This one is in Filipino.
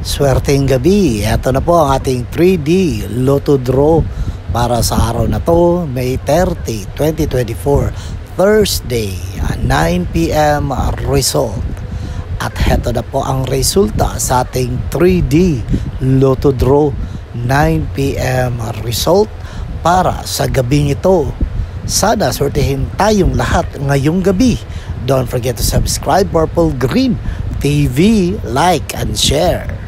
Swerteng gabi, eto na po ang ating 3D Lotto Draw para sa araw na to, May 30, 2024, Thursday, 9 p.m. result. At heto na po ang resulta sa ating 3D Lotto Draw, 9 p.m. result para sa gabing ito. Sana swertehin tayong lahat ngayong gabi. Don't forget to subscribe Purple Green TV, like and share.